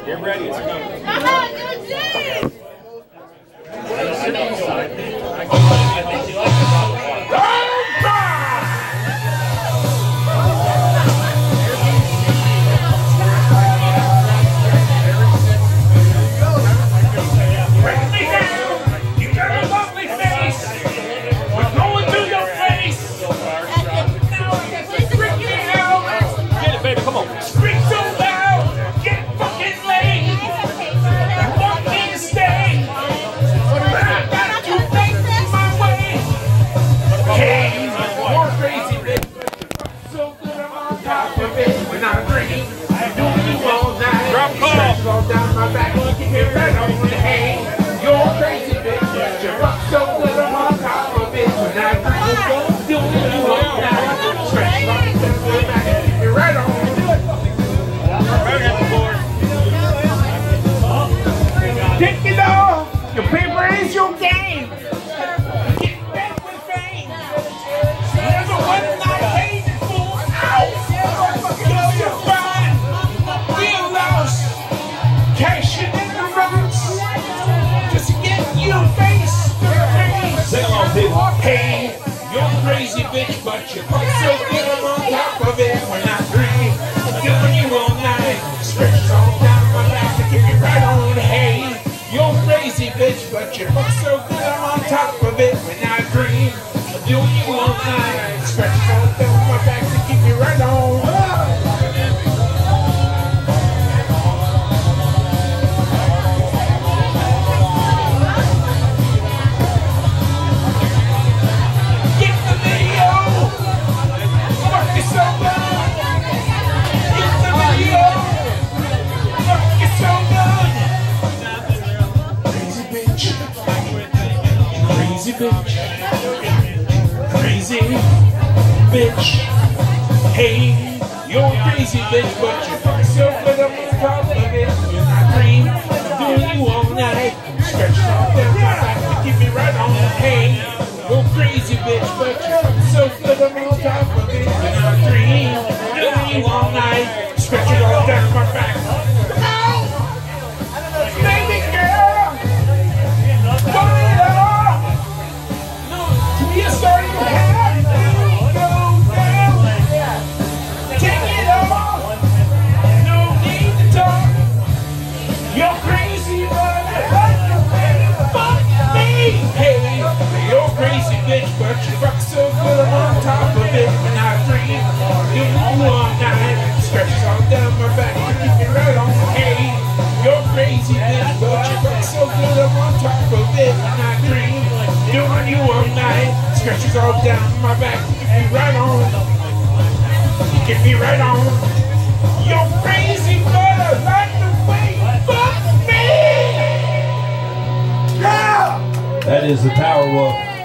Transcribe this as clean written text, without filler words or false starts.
Get ready. It's coming. Down my back, keep it right on the hay. You're crazy, bitch. You fuck so good, I'm on top of it. When I breathe, do it, you won't die. Stretch my back, keep it right on. Take it off. Your paper is your game. Get back with fame. There's a one-night hating fool. Ow! You're fine. Feel lost. Cashing in the roads just to get you face to face. Sing along, people. Hey, you're crazy bitch, but you fuck so good I'm on top of it when I breathe. I'm doing you all night. Stretches all down my back to keep you right on. Hey, you're crazy bitch, but you fuck so good I'm on top of it when I breathe. I'm doing you all night. Stretches all down my back to keep you right on. Crazy bitch. Hey, you're crazy bitch, but you fuck so good I'm on top of it. When I dream, I'm doing you all night. Stretch all down my back to keep me right on. Hey, you're crazy bitch, but you fuck so good I'm on top of it. When I dream, I'm doing you all night. Stretch it all down my back. Baby girl, burn it up. You're starting to have to go down. Take it off. No need to talk. You're crazy, but I like the way you fuck me. Hey, you're crazy, bitch, but you fuck so good I'm on top of it. When I dream, doing you all night. Stretches all down my back to keep it right on. Hey, you're crazy, bitch, but you fuck so good I'm on top of it. When I dream, doing you all night. Stretches all down my back, get me right on. Get me right on. You're crazy, but I like the way you fuck me. Yeah! That is the Power Wolf.